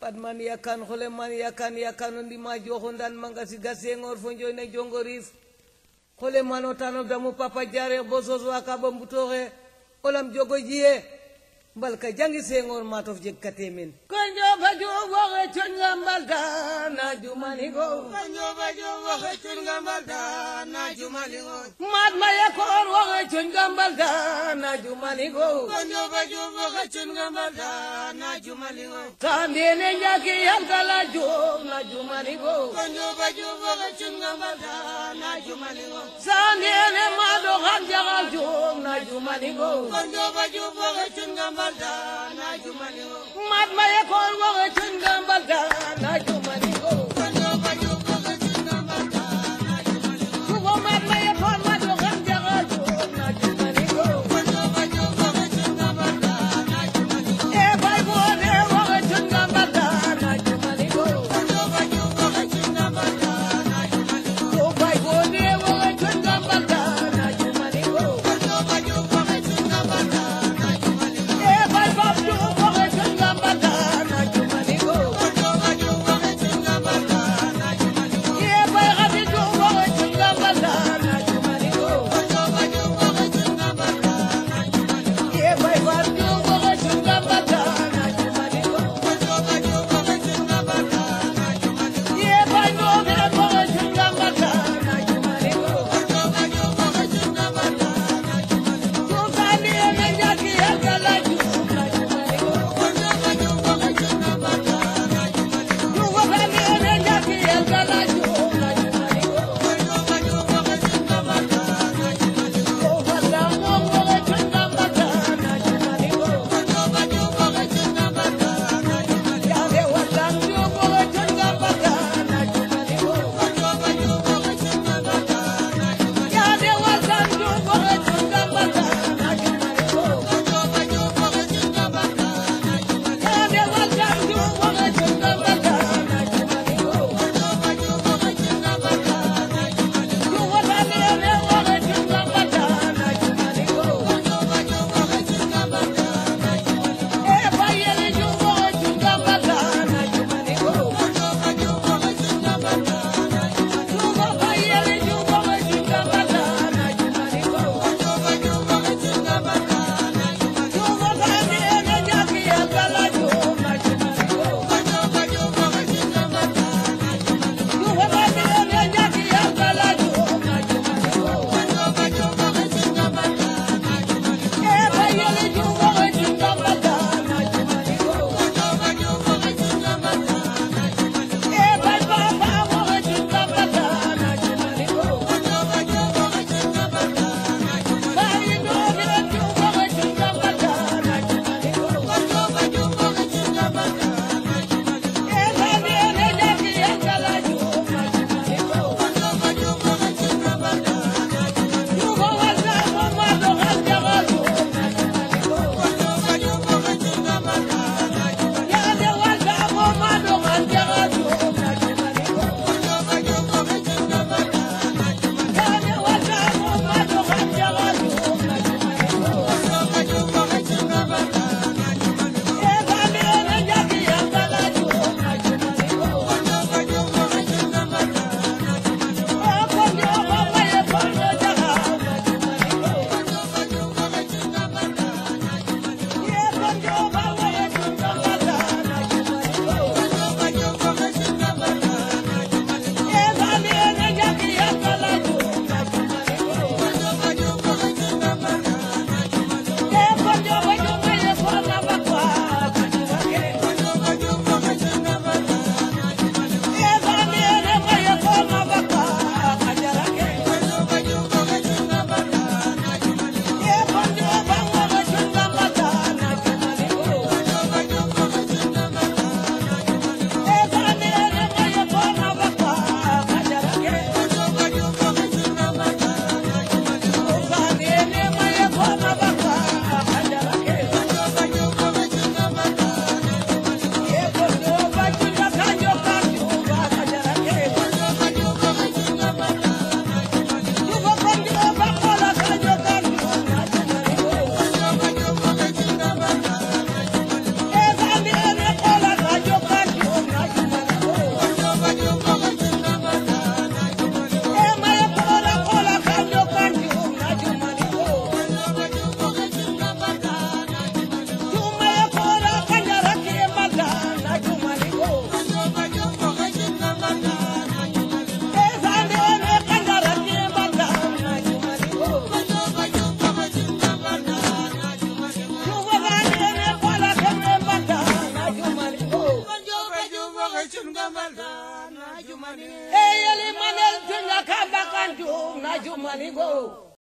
man yakan xole man yakan ndi ma joxondan mangasi gasengor fo njoy na jongorif xole man otano damu papa jare bosos waka bambutoxe olam jogo jiye balka jangi sengor matof jeg katemen konjo bajo waxe cenga mbalda na jumani go konjo bajo waxe cenga mbalda na jumani go mat maye kor waxe cenga mbalda na jumani go konjo bajo waxe cenga mbalda na jumani go tandene nyaki yalgala jo na jumani go konjo bajo waxe cenga mbalda na jumani go tandene mado hanjaga jo na jumani go konjo bajo waxe cenga na jumani go mat maye kor waxe cenga mbalda na jumani go konjo bajo waxe cenga mbalda na jumani go sugo mat maye kor mado hanjaga jo na jumani go konjo bajo waxe cenga mbalda na jumani go e bay bode waxe cenga mbalda na jumani go konjo bajo waxe cenga mbalda na jumani go bay bode waxe cenga mbalda na jumani go konjo bajo waxe cenga mbalda na jumani go e bay bode waxe cenga mbalda na jumani eyeli manel tunga kamba kanju na jumani go